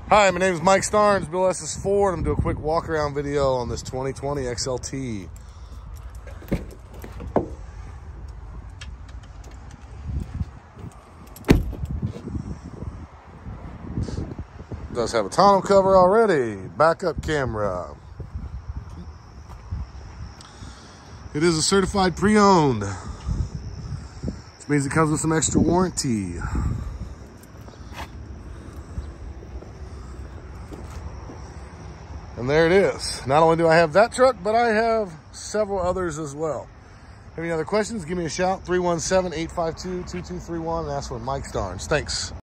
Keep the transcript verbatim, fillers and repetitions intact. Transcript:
Hi, my name is Mike Starnes, Bill S S Ford. I'm going to do a quick walk around video on this twenty twenty X L T. It does have a tonneau cover already, backup camera. It is a certified pre-owned, which means it comes with some extra warranty. And there it is. Not only do I have that truck, but I have several others as well. Have any other questions? Give me a shout, three one seven, eight five two, two two three one, and ask for Mike Starnes. Thanks.